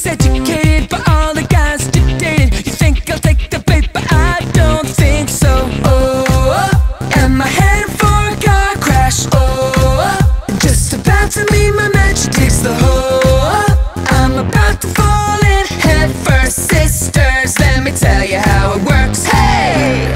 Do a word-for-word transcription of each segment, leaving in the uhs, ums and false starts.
educated by all the guys you dated. You think I'll take the bait, but I don't think so. Oh, am I headed for a car crash? Oh, just about to meet my match takes the whole. I'm about to fall in head first, sisters. Let me tell you how it works. Hey,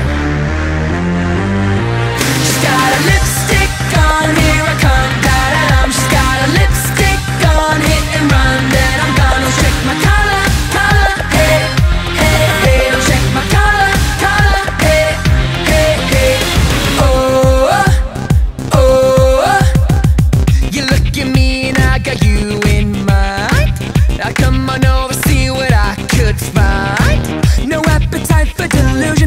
she's got a lipstick on, here I come, da-da-dum. She's got a lipstick on, hit and run. Then I'm gonna check my collar, collar, hey, hey, hey. Don't check my collar, collar, hey, hey, hey. Oh, oh, you look at me and I got you in mind. Now come on over, see what I could find. No appetite for delusion.